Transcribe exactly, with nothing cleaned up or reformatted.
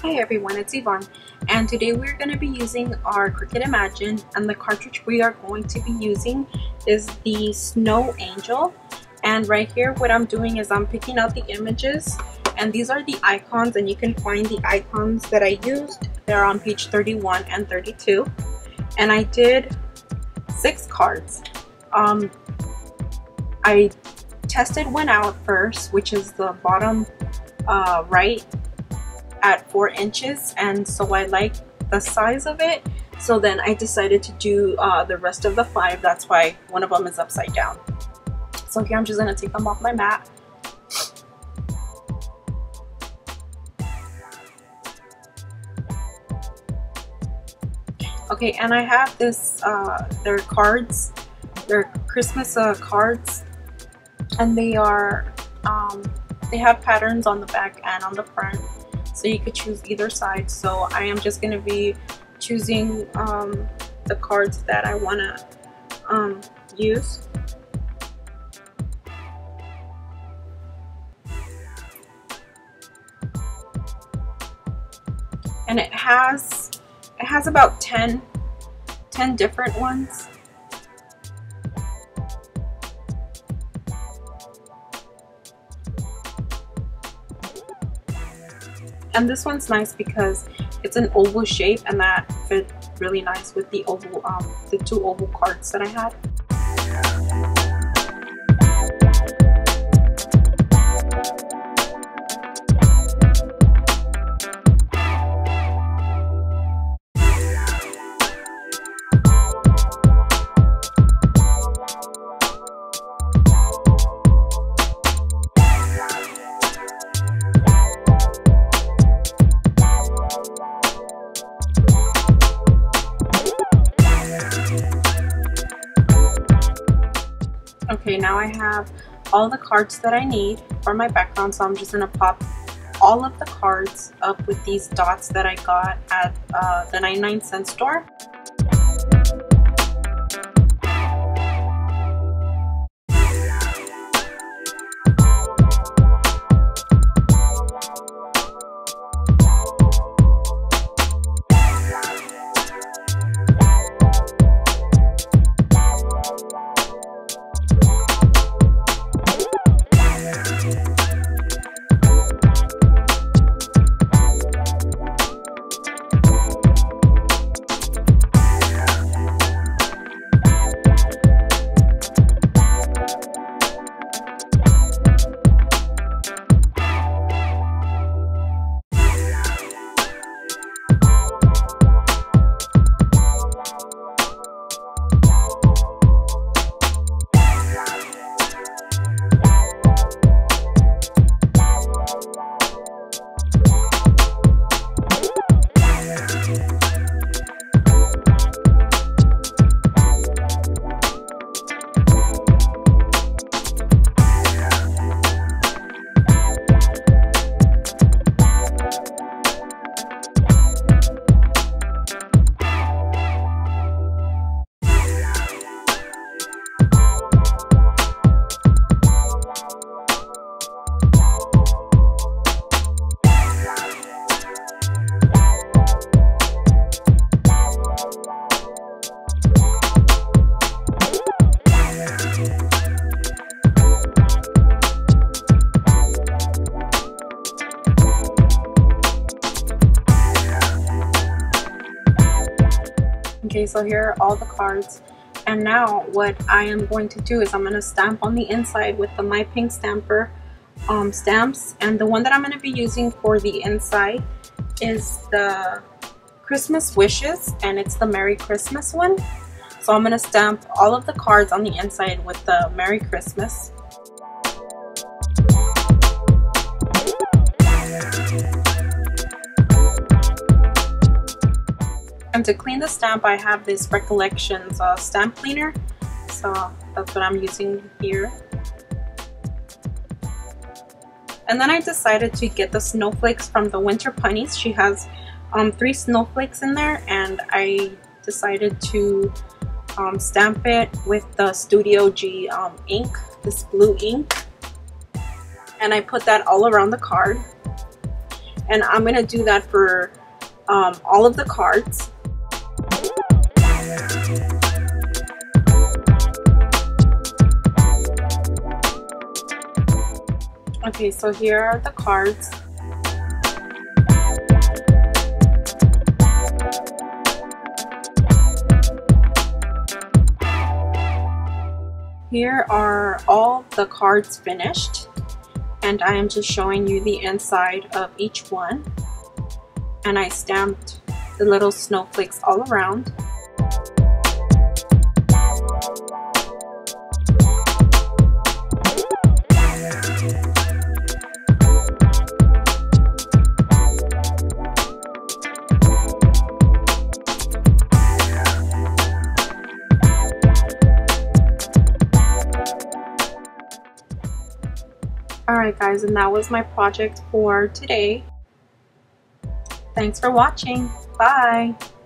Hi everyone, it's Yvonne, and today we're going to be using our Cricut Imagine, and the cartridge we are going to be using is the Snow Angel. And right here what I'm doing is I'm picking out the images, and these are the icons, and you can find the icons that I used. They're on page thirty-one and thirty-two, and I did six cards. Um, I tested one out first, which is the bottom uh, right at four inches, and so I like the size of it, so then I decided to do uh, the rest of the five. That's why one of them is upside down. So here I'm just going to take them off my mat. Okay, and I have this, uh, they're cards, they're Christmas uh, cards, and they are, um, they have patterns on the back and on the front. So you could choose either side. So I am just going to be choosing um, the cards that I want to um, use. And it has it has about ten, ten different ones. And this one's nice because it's an oval shape, and that fit really nice with the oval, um, the two oval cards that I had. Okay, now I have all the cards that I need for my background, so I'm just going to pop all of the cards up with these dots that I got at uh, the ninety-nine cent store. Okay, so here are all the cards, and now what I am going to do is I'm going to stamp on the inside with the My Pink Stamper um, stamps, and the one that I'm going to be using for the inside is the Christmas Wishes, and it's the Merry Christmas one. So I'm going to stamp all of the cards on the inside with the Merry Christmas. And to clean the stamp, I have this Recollections uh, stamp cleaner, so that's what I'm using here. And then I decided to get the snowflakes from the Winter Punnies. She has um, three snowflakes in there, and I decided to um, stamp it with the Studio G um, ink, this blue ink. And I put that all around the card. and I'm gonna do that for um, all of the cards. Okay, so here are the cards. Here are all the cards finished, and I am just showing you the inside of each one. And I stamped the little snowflakes all around. Alright guys, and that was my project for today. Thanks for watching. Bye!